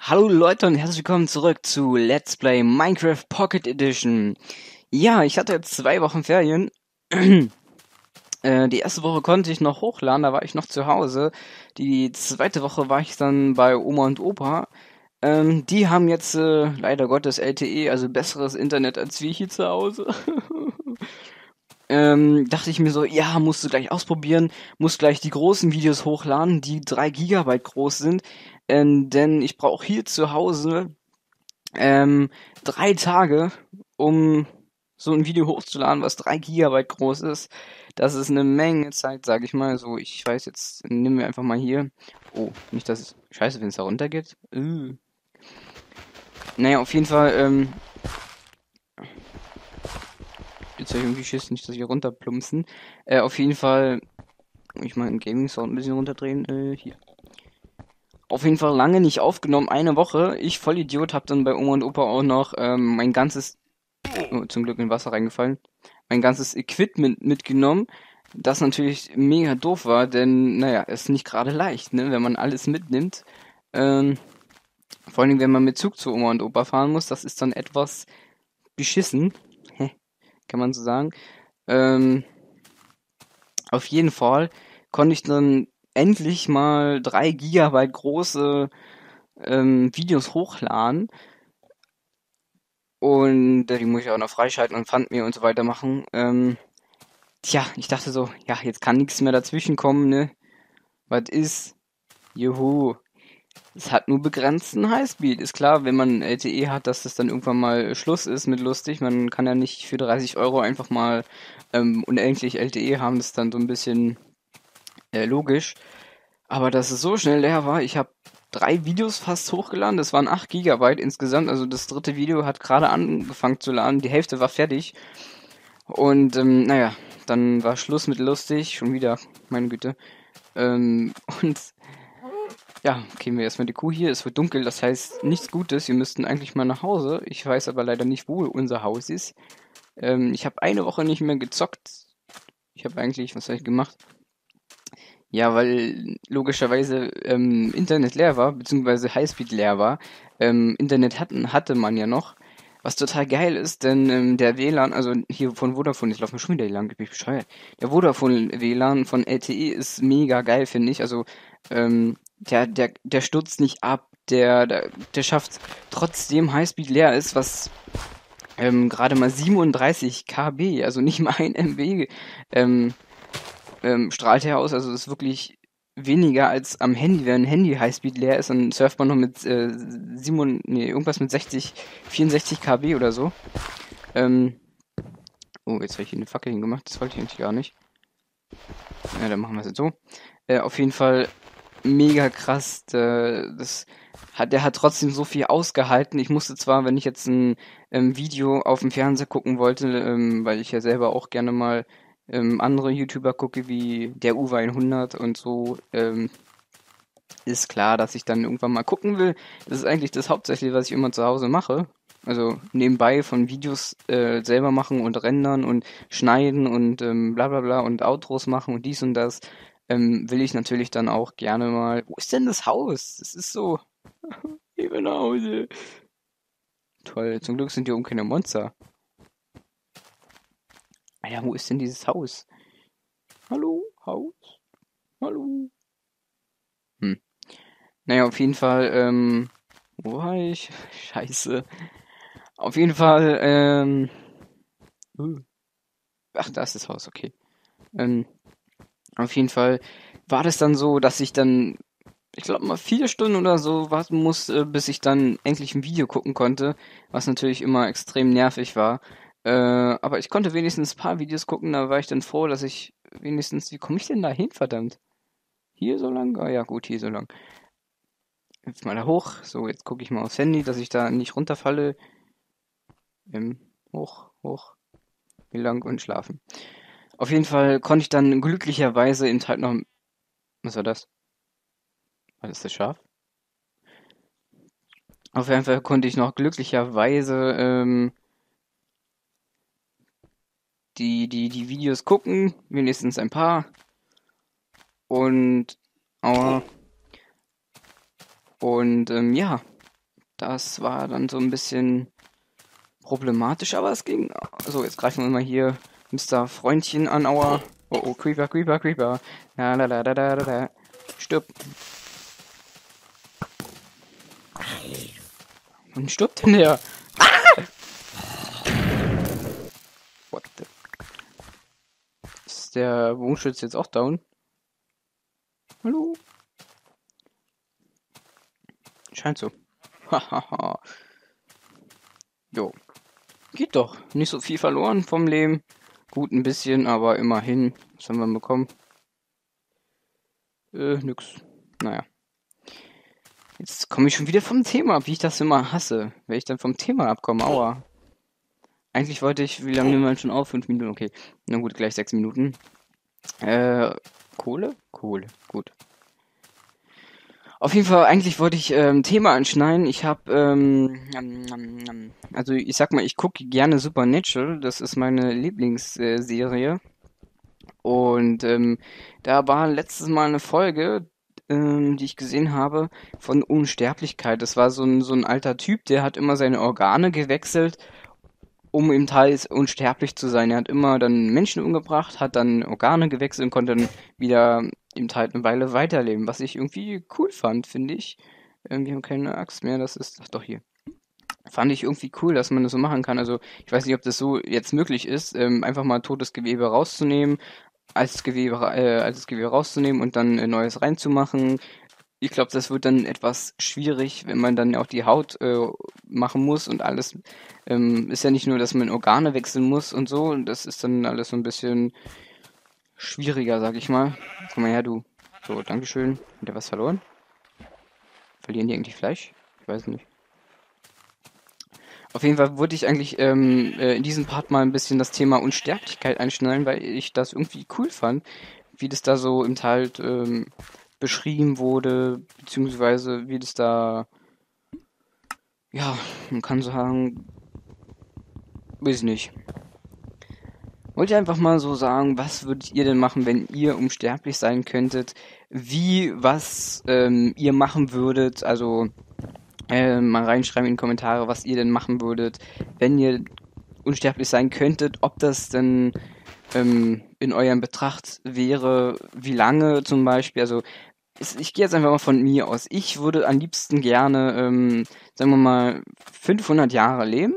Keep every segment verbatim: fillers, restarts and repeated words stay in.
Hallo Leute und herzlich willkommen zurück zu Let's Play Minecraft Pocket Edition. Ja, ich hatte jetzt zwei Wochen Ferien. äh, die erste Woche konnte ich noch hochladen, da war ich noch zu Hause. Die zweite Woche war ich dann bei Oma und Opa. Ähm, die haben jetzt äh, leider Gottes L T E, also besseres Internet als wir hier zu Hause. Ähm, dachte ich mir so, ja, musst du gleich ausprobieren, musst gleich die großen Videos hochladen, die drei Gigabyte groß sind, ähm, denn ich brauche hier zu Hause ähm, drei Tage, um so ein Video hochzuladen, was drei Gigabyte groß ist. Das ist eine Menge Zeit, sage ich mal. So, ich weiß jetzt, nehmen wir einfach mal hier. Oh, nicht, dass es scheiße, wenn es da runtergeht. Uh. Naja, auf jeden Fall, ähm, jetzt habe ich irgendwie Schiss, nicht, dass wir runterplumpsen. Äh, auf jeden Fall, ich meinen Gaming-Sound ein bisschen runterdrehen. Äh, hier. Auf jeden Fall lange nicht aufgenommen, eine Woche. Ich, Vollidiot, hab dann bei Oma und Opa auch noch ähm, mein ganzes, oh, zum Glück in Wasser reingefallen, mein ganzes Equipment mitgenommen. Das natürlich mega doof war, denn, naja, ist nicht gerade leicht, ne, wenn man alles mitnimmt. Ähm, vor allem, wenn man mit Zug zu Oma und Opa fahren muss, das ist dann etwas beschissen, kann man so sagen. Ähm, auf jeden Fall konnte ich dann endlich mal drei Gigabyte große ähm, Videos hochladen. Und äh, die muss ich auch noch freischalten und Pfand mir und so weiter machen. Ähm, tja, ich dachte so, ja, jetzt kann nichts mehr dazwischen kommen, ne? Was ist? Juhu. Es hat nur begrenzten Highspeed. Ist klar, wenn man L T E hat, dass das dann irgendwann mal Schluss ist mit lustig. Man kann ja nicht für dreißig Euro einfach mal ähm, unendlich L T E haben. Das ist dann so ein bisschen äh, logisch. Aber dass es so schnell leer war, ich habe drei Videos fast hochgeladen. Das waren acht Gigabyte insgesamt. Also das dritte Video hat gerade angefangen zu laden. Die Hälfte war fertig. Und ähm, naja, dann war Schluss mit lustig. Schon wieder, meine Güte. Ähm, und ja, kämen wir erstmal die Kuh hier. Es wird dunkel, das heißt nichts Gutes. Wir müssten eigentlich mal nach Hause. Ich weiß aber leider nicht, wo unser Haus ist. Ähm, ich habe eine Woche nicht mehr gezockt. Ich habe eigentlich, was habe ich gemacht? Ja, weil logischerweise ähm, Internet leer war, beziehungsweise Highspeed leer war. Ähm, Internet hatten, hatte man ja noch, was total geil ist, denn ähm, der W L A N, also hier von Vodafone, ich laufe mir schon wieder lang, ich bin bescheuert. Der Vodafone W L A N von L T E ist mega geil, finde ich. Also ähm, der, der, der stürzt nicht ab, der, der, der schafft trotzdem Highspeed leer ist, was ähm, gerade mal siebenunddreißig Kilobyte, also nicht mal ein M B, ähm, ähm, strahlt er aus. Also das ist wirklich weniger als am Handy. Wenn ein Handy Highspeed leer ist, dann surft man noch mit äh, sieben, nee, irgendwas mit sechzig, vierundsechzig Kilobyte oder so. Ähm, oh, jetzt habe ich hier eine Fackel hingemacht. Das wollte ich eigentlich gar nicht. Ja, dann machen wir es jetzt so. Äh, auf jeden Fall mega krass. Äh, das hat, der hat trotzdem so viel ausgehalten. Ich musste zwar, wenn ich jetzt ein ähm, Video auf dem Fernseher gucken wollte, ähm, weil ich ja selber auch gerne mal ähm, andere YouTuber gucke, wie der Uwe hundert und so, ähm, ist klar, dass ich dann irgendwann mal gucken will. Das ist eigentlich das Hauptsächliche, was ich immer zu Hause mache. Also nebenbei von Videos äh, selber machen und rendern und schneiden und ähm, bla bla bla und Outros machen und dies und das, ähm, will ich natürlich dann auch gerne mal. Wo ist denn das Haus? Das ist so. Ich will nach Hause. Toll, zum Glück sind hier oben keine Monster. Alter, wo ist denn dieses Haus? Hallo, Haus? Hallo? Hm. Naja, auf jeden Fall, ähm. Wo war ich? Scheiße. Auf jeden Fall, ähm. uh, Ach, da ist das Haus, okay. Ähm, auf jeden Fall war das dann so, dass ich dann, ich glaube mal vier Stunden oder so warten musste, bis ich dann endlich ein Video gucken konnte, was natürlich immer extrem nervig war. Äh, aber ich konnte wenigstens ein paar Videos gucken, da war ich dann froh, dass ich wenigstens, wie komme ich denn da hin, verdammt? Hier so lang? Ah ja, gut, hier so lang. Jetzt mal da hoch. So, jetzt gucke ich mal aufs Handy, dass ich da nicht runterfalle. Ähm, hoch, hoch, hier lang und schlafen. Auf jeden Fall konnte ich dann glücklicherweise in halt noch. Was war das? Was ist das Schaf? Auf jeden Fall konnte ich noch glücklicherweise ähm, die, die, die Videos gucken, wenigstens ein paar. Und, aua, und ähm, ja, Das war dann so ein bisschen problematisch, aber es ging. So, jetzt greifen wir mal hier Mister Freundchen an, aua. Oh, oh, Creeper, Creeper, Creeper. La, la, la, la, la, la, la. Stirb. Und stirbt denn der? Ah! What the... Ist der Bogenschütze jetzt auch down? Hallo? Scheint so. Hahaha. Jo. Geht doch. Nicht so viel verloren vom Leben. Gut ein bisschen, aber immerhin. Was haben wir bekommen? Äh, nix. Naja. Jetzt komme ich schon wieder vom Thema ab, wie ich das immer hasse. Wenn ich dann vom Thema abkomme, aua. Eigentlich wollte ich, wie lange nehmen wir schon auf? Fünf Minuten, okay. Na gut, gleich sechs Minuten. Äh, Kohle? Kohle, gut. Auf jeden Fall, eigentlich wollte ich ähm, Thema anschneiden. Ich habe, ähm, ähm, ähm, ähm, also ich sag mal, ich gucke gerne Supernatural. Das ist meine Lieblingsserie. Und ähm, da war letztes Mal eine Folge, ähm, die ich gesehen habe, von Unsterblichkeit. Das war so ein, so ein alter Typ, der hat immer seine Organe gewechselt, um im Teil unsterblich zu sein. Er hat immer dann Menschen umgebracht, hat dann Organe gewechselt und konnte dann wieder im Teil eine Weile weiterleben, was ich irgendwie cool fand, finde ich. Ähm, wir haben keine Axt mehr, das ist, ach doch hier. Fand ich irgendwie cool, dass man das so machen kann. Also ich weiß nicht, ob das so jetzt möglich ist, ähm, einfach mal totes Gewebe rauszunehmen, altes Gewebe, äh, altes Gewebe rauszunehmen und dann äh, neues reinzumachen. Ich glaube, das wird dann etwas schwierig, wenn man dann auch die Haut äh, machen muss und alles. Ähm, ist ja nicht nur, dass man Organe wechseln muss und so. Und das ist dann alles so ein bisschen schwieriger, sag ich mal. Komm mal her, du. So, Dankeschön. Hat der was verloren? Verlieren die eigentlich Fleisch? Ich weiß nicht. Auf jeden Fall wollte ich eigentlich ähm, äh, in diesem Part mal ein bisschen das Thema Unsterblichkeit einschneiden, weil ich das irgendwie cool fand, wie das da so im Teil ähm, beschrieben wurde, beziehungsweise wie das da, ja, man kann sagen, weiß ich nicht. Wollt ihr einfach mal so sagen, was würdet ihr denn machen, wenn ihr unsterblich sein könntet? Wie, was ähm, ihr machen würdet? Also äh, mal reinschreiben in die Kommentare, was ihr denn machen würdet, wenn ihr unsterblich sein könntet, ob das denn ähm, in eurem Betracht wäre, wie lange zum Beispiel, also ich, ich gehe jetzt einfach mal von mir aus. Ich würde am liebsten gerne, ähm, sagen wir mal, fünfhundert Jahre leben,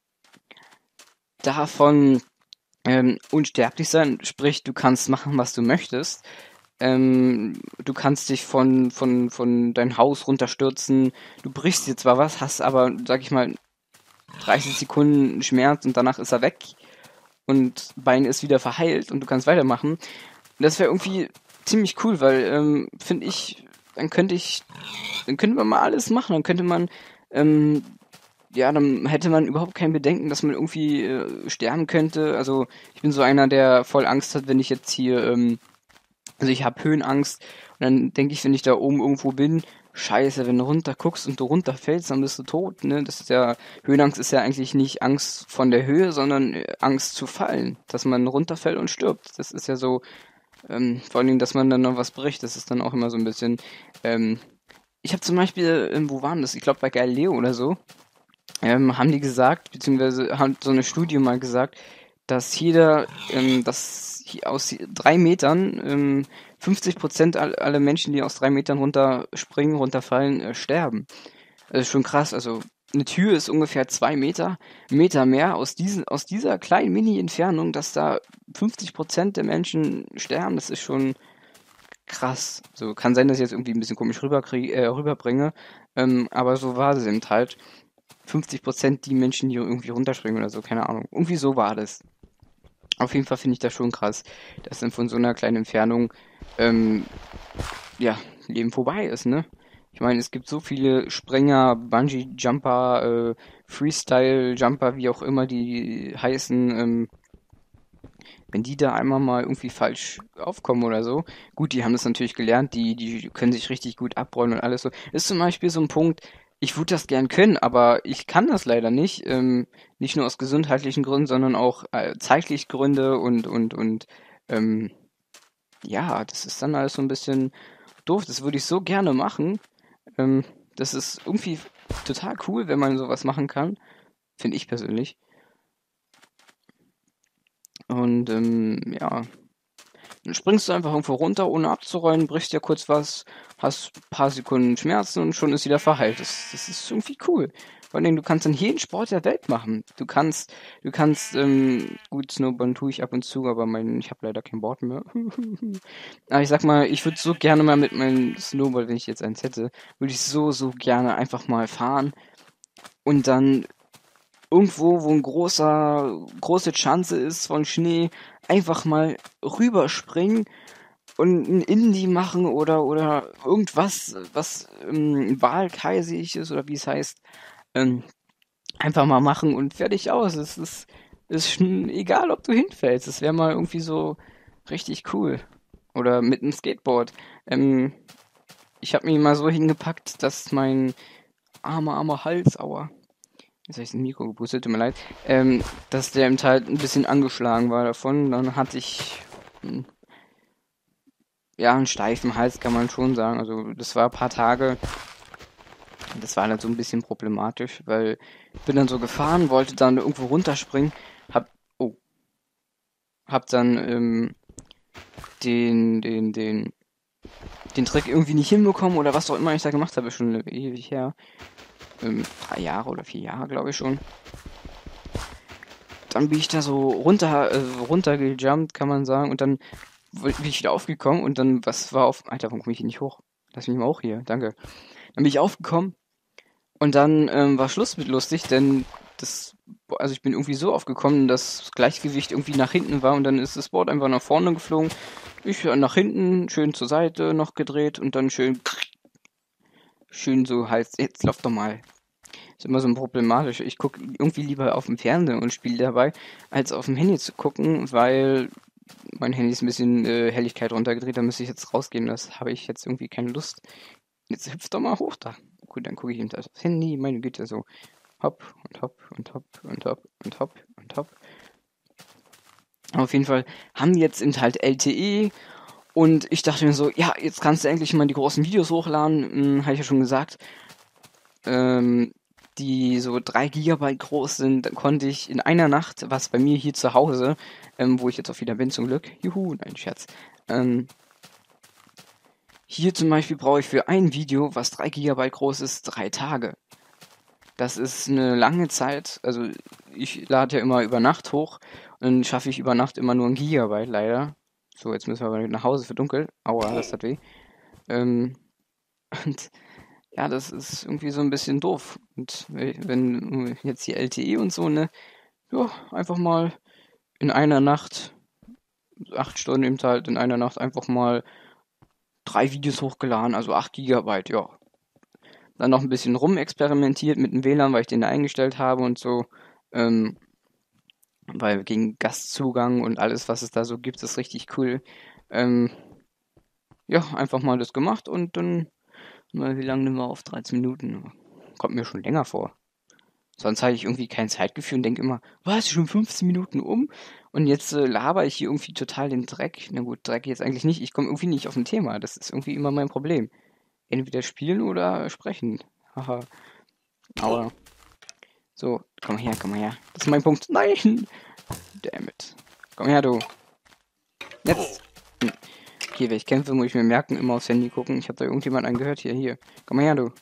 davon ähm, unsterblich sein, sprich, du kannst machen, was du möchtest. Ähm, du kannst dich von, von, von dein Haus runterstürzen, du brichst dir zwar was, hast aber, sag ich mal, dreißig Sekunden Schmerz und danach ist er weg und Bein ist wieder verheilt und du kannst weitermachen. Und das wäre irgendwie ziemlich cool, weil, ähm, finde ich, dann könnte ich, dann könnte man mal alles machen, dann könnte man, ähm, ja, dann hätte man überhaupt kein Bedenken, dass man irgendwie äh, sterben könnte. Also ich bin so einer, der voll Angst hat, wenn ich jetzt hier, ähm, also ich habe Höhenangst und dann denke ich, wenn ich da oben irgendwo bin, scheiße, wenn du runter guckst und du runterfällst, dann bist du tot, ne? Das ist ja, Höhenangst ist ja eigentlich nicht Angst von der Höhe, sondern äh, Angst zu fallen, dass man runterfällt und stirbt. Das ist ja so, ähm, vor allen Dingen, dass man dann noch was bricht, das ist dann auch immer so ein bisschen, ähm, ich habe zum Beispiel, ähm, wo waren das? Ich glaube bei Galileo oder so, ähm, haben die gesagt, beziehungsweise haben so eine Studie mal gesagt, dass jeder, ähm, dass hi- aus drei Metern ähm, fünfzig Prozent all, aller Menschen, die aus drei Metern runterspringen, runterfallen, äh, sterben. Das ist schon krass. Also eine Tür ist ungefähr zwei Meter, Meter mehr aus diesen, aus dieser kleinen Mini-Entfernung, dass da fünfzig Prozent der Menschen sterben. Das ist schon krass. So kann sein, dass ich jetzt irgendwie ein bisschen komisch rüberkrieg, äh, rüberbringe, ähm, aber so war es eben halt. fünfzig Prozent die Menschen, die irgendwie runterspringen oder so, keine Ahnung. Irgendwie so war das. Auf jeden Fall finde ich das schon krass, dass dann von so einer kleinen Entfernung, ähm, ja, Leben vorbei ist, ne? Ich meine, es gibt so viele Springer, Bungee-Jumper, äh, Freestyle-Jumper, wie auch immer die heißen, ähm, wenn die da einmal mal irgendwie falsch aufkommen oder so. Gut, die haben das natürlich gelernt, die, die können sich richtig gut abrollen und alles so. Ist zum Beispiel so ein Punkt, ich würde das gern können, aber ich kann das leider nicht. Ähm, nicht nur aus gesundheitlichen Gründen, sondern auch äh, zeitlich Gründe und, und, und, ähm, ja, das ist dann alles so ein bisschen doof. Das würde ich so gerne machen. Ähm, Das ist irgendwie total cool, wenn man sowas machen kann. Finde ich persönlich. Und ähm, ja, dann springst du einfach irgendwo runter, ohne abzurollen, brichst dir kurz was, hast ein paar Sekunden Schmerzen und schon ist wieder verheilt. Das, das ist irgendwie cool. Vor allem, du kannst dann jeden Sport der Welt machen. Du kannst, du kannst, ähm, gut, Snowboarden tue ich ab und zu, aber mein, ich habe leider kein Board mehr. Aber ich sag mal, ich würde so gerne mal mit meinem Snowboard, wenn ich jetzt eins hätte, würde ich so, so gerne einfach mal fahren und dann irgendwo, wo ein großer, große Chance ist von Schnee, einfach mal rüberspringen und ein Indie machen oder oder irgendwas, was ähm, waghalsig ist oder wie es heißt, ähm, einfach mal machen und fertig aus. Es ist, ist schon egal, ob du hinfällst. Es wäre mal irgendwie so richtig cool. Oder mit einem Skateboard. Ähm, ich habe mich mal so hingepackt, dass mein armer, armer Hals, aua, jetzt habe ich das Mikro gepustet, tut mir leid, ähm, dass der im Teil ein bisschen angeschlagen war davon. Dann hatte ich, hm, ja, einen steifen Hals, kann man schon sagen. Also das war ein paar Tage, das war dann so ein bisschen problematisch, weil ich bin dann so gefahren, wollte dann irgendwo runterspringen, hab, oh, hab dann ähm, den, den, den, den Trick irgendwie nicht hinbekommen oder was auch immer ich da gemacht habe, schon ewig her. Ähm, drei Jahre oder vier Jahre, glaube ich schon. Dann bin ich da so runter, äh, runtergejumpt, kann man sagen, und dann bin ich wieder aufgekommen und dann, was war auf, Alter, warum komme ich hier nicht hoch? Lass mich mal auch hier, danke. Dann bin ich aufgekommen und dann ähm, war Schluss mit lustig, denn das, also ich bin irgendwie so aufgekommen, dass das Gleichgewicht irgendwie nach hinten war und dann ist das Board einfach nach vorne geflogen. Ich äh, nach hinten, schön zur Seite noch gedreht und dann schön, schön so halt, jetzt lauf doch mal. Ist immer so ein problematisch. Ich gucke irgendwie lieber auf dem Fernseher und spiele dabei, als auf dem Handy zu gucken, weil mein Handy ist ein bisschen äh, Helligkeit runtergedreht, da müsste ich jetzt rausgehen. Das habe ich jetzt irgendwie keine Lust. Jetzt hüpf doch mal hoch da. Gut, dann gucke ich eben das aufs Handy, meine Güte, so hopp und hopp und hopp und hopp und hopp und hopp. Auf jeden Fall haben die jetzt eben halt L T E und ich dachte mir so, ja, jetzt kannst du endlich mal die großen Videos hochladen, hm, habe ich ja schon gesagt. Ähm, die so drei Gigabyte groß sind, dann konnte ich in einer Nacht, was bei mir hier zu Hause, ähm, wo ich jetzt auch wieder bin zum Glück, juhu, nein, Scherz, ähm, hier zum Beispiel brauche ich für ein Video, was drei Gigabyte groß ist, drei Tage. Das ist eine lange Zeit, also ich lade ja immer über Nacht hoch und dann schaffe ich über Nacht immer nur ein Gigabyte, leider. So, jetzt müssen wir aber nach Hause für dunkel. Aua, das hat weh. Ähm, und ja, das ist irgendwie so ein bisschen doof. Und we- wenn jetzt die L T E und so, ne, ja, einfach mal in einer Nacht, acht Stunden im Teil, in einer Nacht einfach mal drei Videos hochgeladen, also acht Gigabyte, ja. Dann noch ein bisschen rumexperimentiert mit dem W L A N, weil ich den da eingestellt habe und so. Ähm, weil gegen Gastzugang und alles, was es da so gibt, ist richtig cool. Ähm, ja, einfach mal das gemacht und dann, mal, wie lange nehmen wir auf? dreizehn Minuten. Kommt mir schon länger vor. Sonst habe ich irgendwie kein Zeitgefühl und denke immer, was, schon fünfzehn Minuten um? Und jetzt äh, laber ich hier irgendwie total den Dreck. Na gut, Dreck jetzt eigentlich nicht. Ich komme irgendwie nicht auf ein Thema. Das ist irgendwie immer mein Problem. Entweder spielen oder sprechen. Haha. Aber so, komm her, komm her. Das ist mein Punkt. Nein! Damn it. Komm her, du. Jetzt. Hm. Hier, wenn ich kämpfe, muss ich mir merken, immer aufs Handy gucken. Ich habe da irgendjemand angehört. Hier, hier. Komm her, du.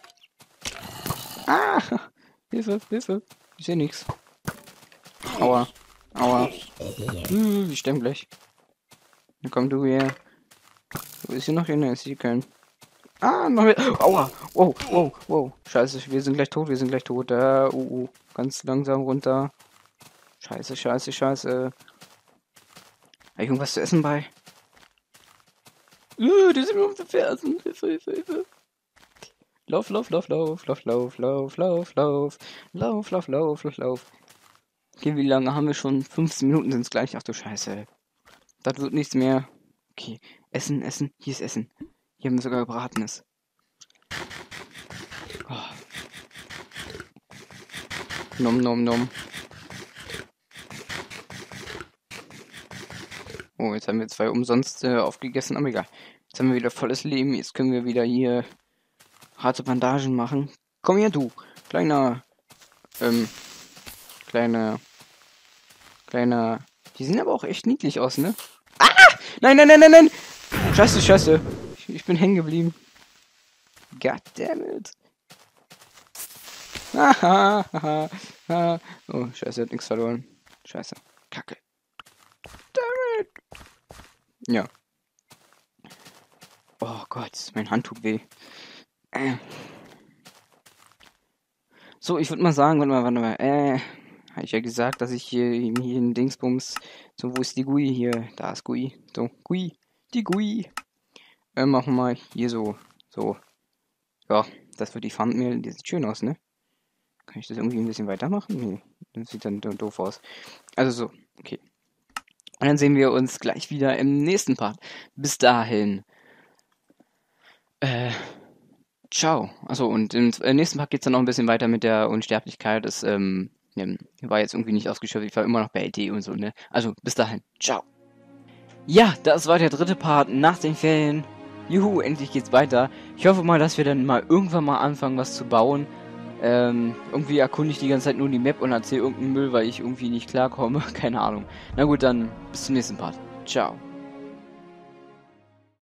Ah! Hilfe, Hilfe. Ich sehe nichts. Aua. Aua. Hm, ich sterbe gleich. Dann komm du her. Wo ist hier noch einer? Ich sehe keinen. Ah, noch mehr. Aua. Wow, wow, wow. Scheiße, wir sind gleich tot, wir sind gleich tot. Da, uh, uh. Ganz langsam runter. Scheiße, scheiße, scheiße. Hab ich irgendwas zu essen bei? Uh, die sind mir auf den Fersen. Hilfe, Hilfe, Hilfe. Lauf, lauf, lauf, lauf, lauf, lauf, lauf, lauf, lauf. Lauf, lauf, lauf, lauf, lauf. Okay, wie lange haben wir schon? fünfzehn Minuten sind es gleich. Ach du Scheiße. Das wird nichts mehr. Okay, Essen, Essen. Hier ist Essen. Hier haben wir sogar Gebratenes. Oh. Nom, nom, nom. Oh, jetzt haben wir zwei umsonst äh, aufgegessen, aber egal. Jetzt haben wir wieder volles Leben. Jetzt können wir wieder hier harte Bandagen machen. Komm her, du. Kleiner, ähm, kleiner, kleiner. Die sehen aber auch echt niedlich aus, ne? Ah! Nein, nein, nein, nein, nein! Scheiße, scheiße. Ich, ich bin hängen geblieben. Goddammit. Haha, haha, haha. Oh, scheiße, hat nichts verloren. Scheiße. Kacke. Dammit. Ja. Oh Gott, mein Hand tut weh. Äh. So, ich würde mal sagen, warte mal, warte mal. Äh, habe ich ja gesagt, dass ich hier, hier in Dingsbums. So, wo ist die G U I hier? Da ist G U I. So, G U I. Die G U I. Äh, machen wir mal hier so. So. Ja, das wird die Thumbnail. Die sieht schön aus, ne? Kann ich das irgendwie ein bisschen weitermachen? Nee, das sieht dann doof aus. Also so, okay. Und dann sehen wir uns gleich wieder im nächsten Part. Bis dahin. Äh, ciao. Achso, und im nächsten Part geht es dann noch ein bisschen weiter mit der Unsterblichkeit. Das ähm, war jetzt irgendwie nicht ausgeschöpft. Ich war immer noch bei L D und so, ne? Also, bis dahin. Ciao. Ja, das war der dritte Part nach den Ferien. Juhu, endlich geht's weiter. Ich hoffe mal, dass wir dann mal irgendwann mal anfangen, was zu bauen. Ähm, irgendwie erkunde ich die ganze Zeit nur die Map und erzähle irgendeinen Müll, weil ich irgendwie nicht klarkomme. Keine Ahnung. Na gut, dann bis zum nächsten Part. Ciao.